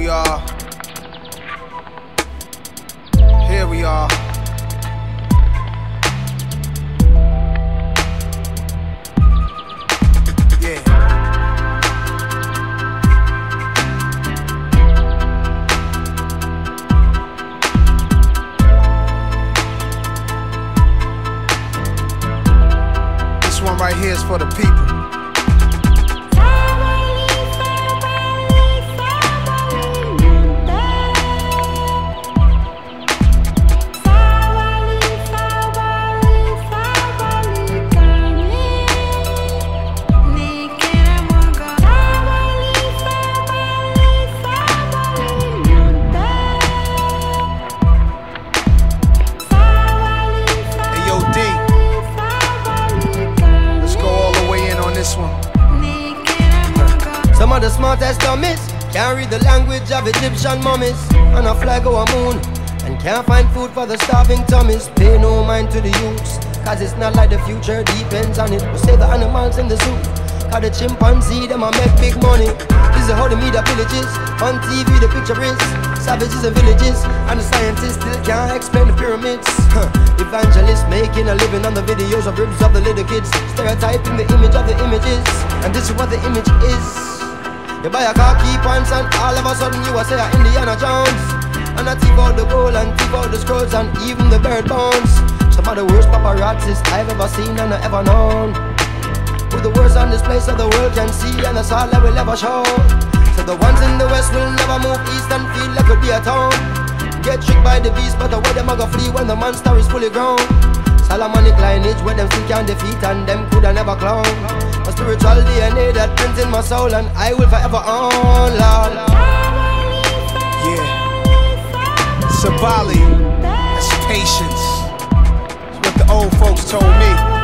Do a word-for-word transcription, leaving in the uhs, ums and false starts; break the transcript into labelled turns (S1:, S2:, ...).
S1: are. Here we are. Yeah. This one right here is for the people.
S2: Some of the smartest dummies can't read the language of Egyptian mummies, and a fly go a moon and can't find food for the starving tummies. Pay no mind to the youths, cause it's not like the future depends on it. We save the animals in the zoo, cause the chimpanzee them a make big money. This is how the media villages, on T V the picture is savages and villages, and the scientists still can't explain the pyramids. Huh. Evangelists making a living on the videos of ribs of the little kids, stereotyping the image of the images, and this is what the image is. You buy a car, key points, and all of a sudden you a say a Indiana Jones, and I thief out the gold and thief out the scrolls and even the bird bones. Some of the worst paparazzis I've ever seen and ever known, with the worst on display so the world can see, and that's all I will ever show. So the ones in the west will never move east and feel like it'll be a town. Get tricked by the beast, but the way them a go flee when the monster is fully grown. Solomonic lineage where them still can't defeat and them coulda never clown. A spiritual D N A that prints in my soul and I will forever own, Lord.
S1: Yeah. Sabali, that's patience. That's what the old folks told me.